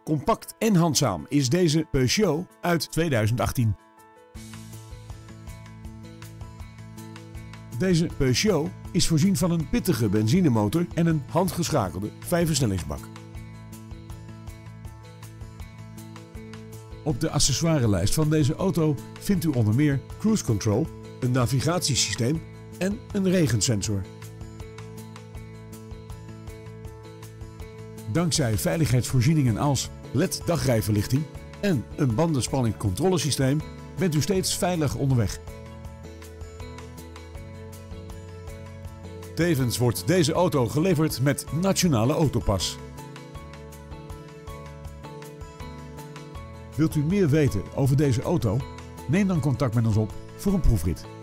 Compact en handzaam is deze Peugeot uit 2018. Deze Peugeot is voorzien van een pittige benzinemotor en een handgeschakelde 5-versnellingsbak. Op de accessoirelijst van deze auto vindt u onder meer cruise control, een navigatiesysteem en een regensensor. Dankzij veiligheidsvoorzieningen als LED-dagrijverlichting en een bandenspanningscontrolesysteem bent u steeds veilig onderweg. Tevens wordt deze auto geleverd met Nationale Autopas. Wilt u meer weten over deze auto? Neem dan contact met ons op voor een proefrit.